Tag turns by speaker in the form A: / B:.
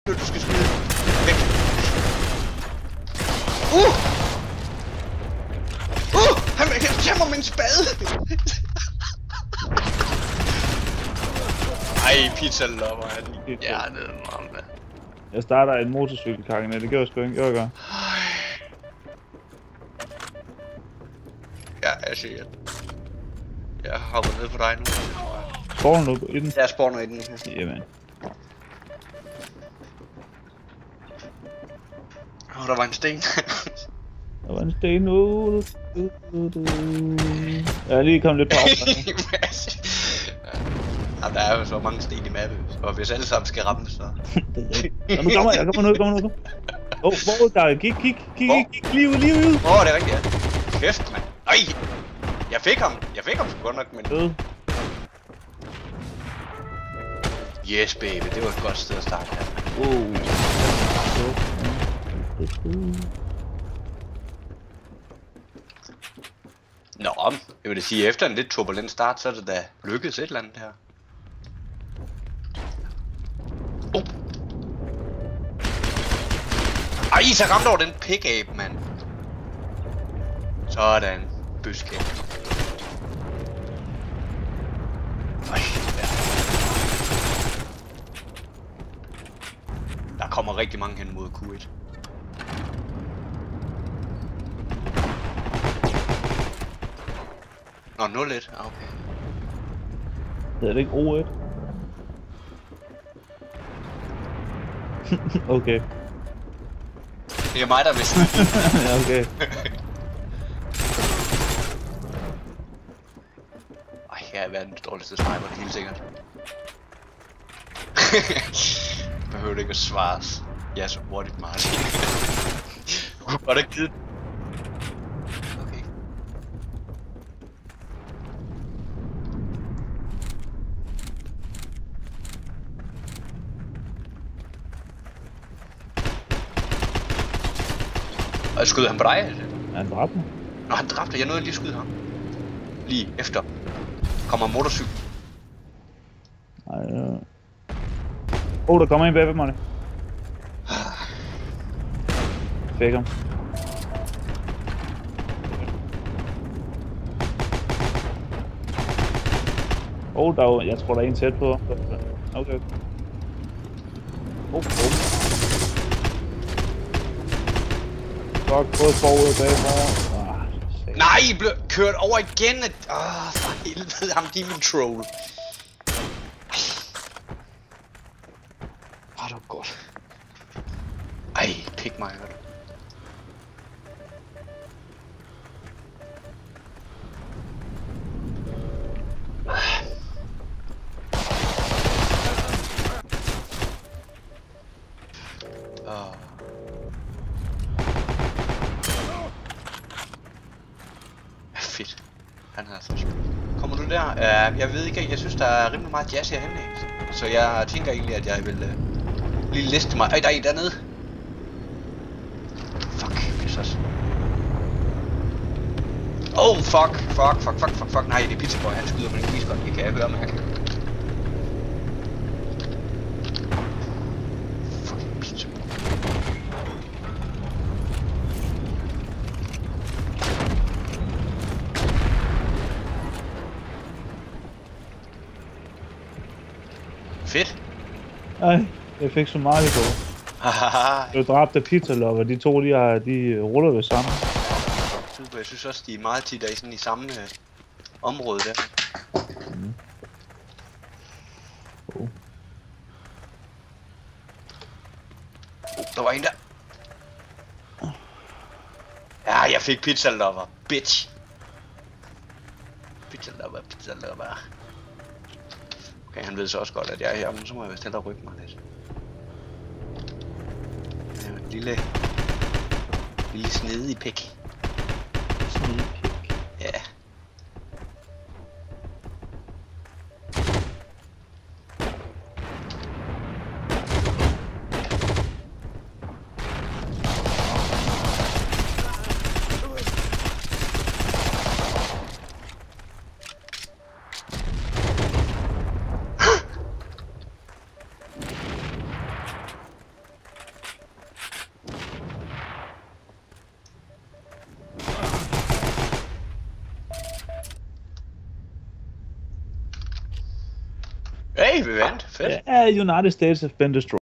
A: Du skal skyde. Væk. Han tager mig med en spade. Ej, pizza lover er den i hjernet, mamma.
B: Jeg starter en motorcykelkakke, det gør jeg sgu ikke, jeg.
A: Ja, jeg ser det. Jeg hopper ned på dig nu.
B: Spawner du i den?
A: Jeg spawner i den.
B: Jamen.
A: Der var en sten.
B: Der var en sten. Jeg er lige kommet lidt på afstand.
A: Ja, der er jo så mange sten i mappet, og hvis alle sammen skal ramme, så...
B: Ja, nu kommer jeg, kommer nu. Hvor der? Kig, lige ud.
A: Det er rigtigt, ja. Kæft, mand. Nej! Jeg fik ham sgu godt nok, men... Yes, baby, det var et godt sted at starte her. Nå, jeg vil da sige, efter en lidt turbulent start, så er det da lykkedes et eller andet her. Ej, så ramte over den pick-ape, mand. Sådan, bøske. Der kommer rigtig mange hen mod Q1. Nå, 0-1. Okay.
B: Det er det ikke O1? Okay.
A: Det er mig, der vidste.
B: Ja, okay.
A: Ej, jeg er verdens dårligste sniper, helt sikkert. Behøver det ikke at svares. Ja, så hurtigt, Martin. Var det givet? Okay. Og skød han på dig, altså?
B: Ja, han dræbte mig.
A: Nå, han dræbte. Jeg nåede lige at skyde ham. Lige efter. Kommer motorcykel.
B: Nej, der kommer en bagved mig. Fik ham. Jeg tror der er en tæt på. Okay. Fuck, både forud og bagfra.
A: Nej, I blev kørt over igen. For helvede, ham Demon Troll. Det var godt. Ej, pik mig, hør du. Fedt. Han har så spillet. Kommer du der? Jeg ved ikke, jeg synes der er rimelig meget jazz herhenne. Så jeg tænker egentlig, at jeg vil lige liste mig. Ej, der er en dernede. Fuck, pissos. Fuck. Nej, det er Pizza Boy, han skyder med en quiskot. Det kan jeg høre, mærke. Fucking Pizza Boy. Fedt.
B: Ej, jeg fik så meget i går. Jeg dræbte Pizza Lover, de to de ruller ved sammen.
A: Super, jeg synes også de er meget tit i sådan i samme område der. Der var en der. Ja, jeg fik Pizza Lover, bitch. Pizza Lover. Okay, han ved så også godt, at jeg er her, men så må jeg vist hellere rykke mig lidt. Det er jo en lille snedig pik. Ja. Hey, vi vandt. Fedt.
B: Yeah, United States have been destroyed.